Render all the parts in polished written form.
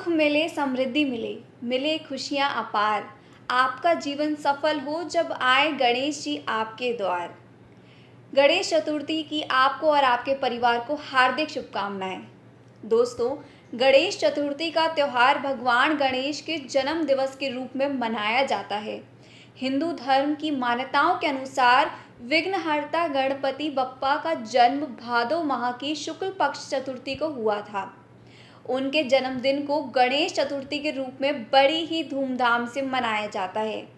सुख मिले, समृद्धि मिले, मिले खुशियाँ अपार। आपका जीवन सफल हो जब आए गणेश जी आपके द्वार। गणेश चतुर्थी की आपको और आपके परिवार को हार्दिक शुभकामनाएं। दोस्तों, गणेश चतुर्थी का त्यौहार भगवान गणेश के जन्म दिवस के रूप में मनाया जाता है। हिंदू धर्म की मान्यताओं के अनुसार विघ्नहर्ता गणपति बप्पा का जन्म भादो माह की शुक्ल पक्ष चतुर्थी को हुआ था। उनके जन्मदिन को गणेश चतुर्थी के रूप में बड़ी ही धूमधाम से मनाया जाता है।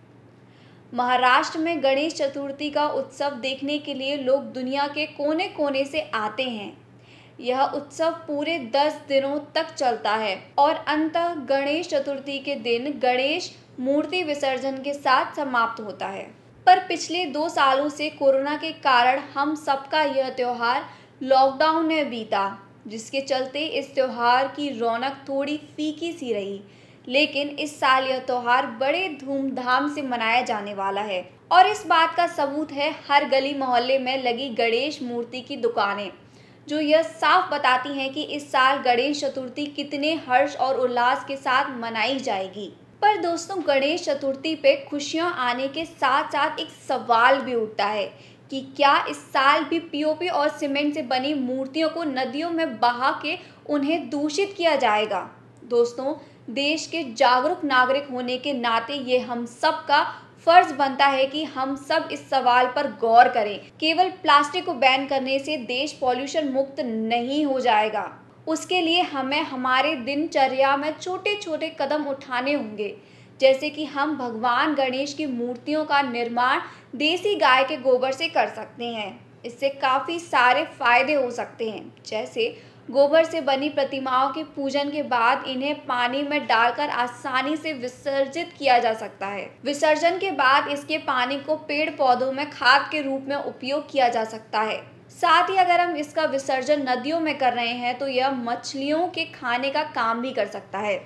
महाराष्ट्र में गणेश चतुर्थी का उत्सव देखने के लिए लोग दुनिया के कोने कोने से आते हैं। यह उत्सव पूरे 10 दिनों तक चलता है और अंततः गणेश चतुर्थी के दिन गणेश मूर्ति विसर्जन के साथ समाप्त होता है। पर पिछले 2 सालों से कोरोना के कारण हम सबका यह त्यौहार लॉकडाउन में बीता, जिसके चलते इस त्यौहार की रौनक थोड़ी फीकी सी रही। लेकिन इस साल यह त्यौहार बड़े धूमधाम से मनाया जाने वाला है और इस बात का सबूत है हर गली मोहल्ले में लगी गणेश मूर्ति की दुकानें, जो यह साफ बताती हैं कि इस साल गणेश चतुर्थी कितने हर्ष और उल्लास के साथ मनाई जाएगी। पर दोस्तों, गणेश चतुर्थी पे खुशियां आने के साथ साथ एक सवाल भी उठता है कि क्या इस साल भी पीओपी और सीमेंट से बनी मूर्तियों को नदियों में बहा के उन्हें दूषित किया जाएगा। दोस्तों, देश के जागरूक नागरिक होने के नाते ये हम सब का फर्ज बनता है कि हम सब इस सवाल पर गौर करें। केवल प्लास्टिक को बैन करने से देश पॉल्यूशन मुक्त नहीं हो जाएगा। उसके लिए हमें हमारे दिनचर्या में छोटे छोटे कदम उठाने होंगे, जैसे कि हम भगवान गणेश की मूर्तियों का निर्माण देसी गाय के गोबर से कर सकते हैं। इससे काफ़ी सारे फायदे हो सकते हैं, जैसे गोबर से बनी प्रतिमाओं के पूजन के बाद इन्हें पानी में डालकर आसानी से विसर्जित किया जा सकता है। विसर्जन के बाद इसके पानी को पेड़ पौधों में खाद के रूप में उपयोग किया जा सकता है। साथ ही अगर हम इसका विसर्जन नदियों में कर रहे हैं तो यह मछलियों के खाने का काम भी कर सकता है।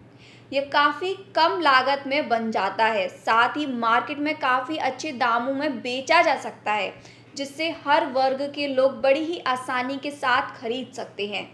यह काफ़ी कम लागत में बन जाता है, साथ ही मार्केट में काफ़ी अच्छे दामों में बेचा जा सकता है, जिससे हर वर्ग के लोग बड़ी ही आसानी के साथ खरीद सकते हैं।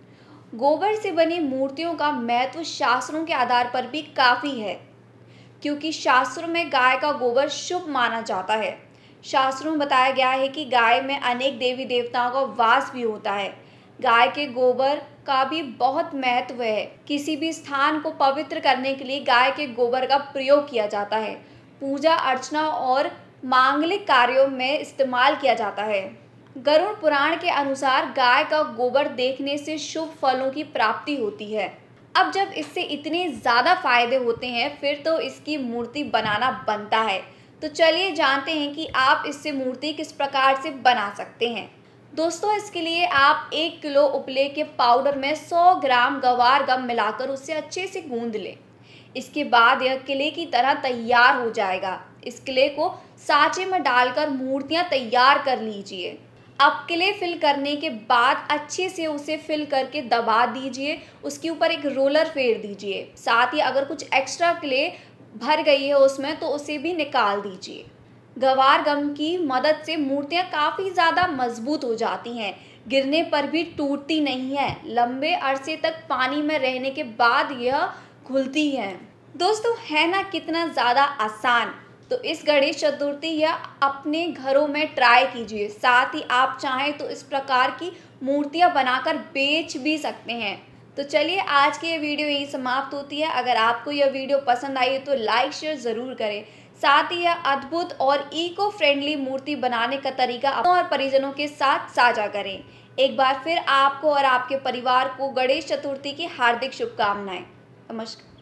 गोबर से बनी मूर्तियों का महत्व शास्त्रों के आधार पर भी काफ़ी है, क्योंकि शास्त्रों में गाय का गोबर शुभ माना जाता है। शास्त्रों में बताया गया है कि गाय में अनेक देवी देवताओं का वास भी होता है। गाय के गोबर का भी बहुत महत्व है। किसी भी स्थान को पवित्र करने के लिए गाय के गोबर का प्रयोग किया जाता है। पूजा अर्चना और मांगलिक कार्यों में इस्तेमाल किया जाता है। गरुड़ पुराण के अनुसार गाय का गोबर देखने से शुभ फलों की प्राप्ति होती है। अब जब इससे इतने ज़्यादा फायदे होते हैं, फिर तो इसकी मूर्ति बनाना बनता है। तो चलिए जानते हैं कि आप इससे मूर्ति किस प्रकार से बना सकते हैं। दोस्तों, इसके लिए आप 1 किलो उपले के पाउडर में 100 ग्राम गवार गम मिलाकर उसे अच्छे से गूंद लें। इसके बाद यह किले की तरह तैयार हो जाएगा। इस किले को साँचे में डालकर मूर्तियाँ तैयार कर लीजिए। अब किले फिल करने के बाद अच्छे से उसे फिल करके दबा दीजिए। उसके ऊपर एक रोलर फेर दीजिए। साथ ही अगर कुछ एक्स्ट्रा किले भर गई है उसमें, तो उसे भी निकाल दीजिए। गवार गम की मदद से मूर्तियाँ काफ़ी ज़्यादा मजबूत हो जाती हैं, गिरने पर भी टूटती नहीं है। लंबे अरसे तक पानी में रहने के बाद यह खुलती हैं। दोस्तों, है ना कितना ज़्यादा आसान। तो इस गणेश चतुर्थी यह अपने घरों में ट्राई कीजिए। साथ ही आप चाहें तो इस प्रकार की मूर्तियाँ बनाकर बेच भी सकते हैं। तो चलिए, आज की ये वीडियो यही समाप्त होती है। अगर आपको यह वीडियो पसंद आई तो लाइक शेयर ज़रूर करें। साथ ही यह अद्भुत और इको फ्रेंडली मूर्ति बनाने का तरीका अपनों और परिजनों के साथ साझा करें। एक बार फिर आपको और आपके परिवार को गणेश चतुर्थी की हार्दिक शुभकामनाएं। नमस्कार।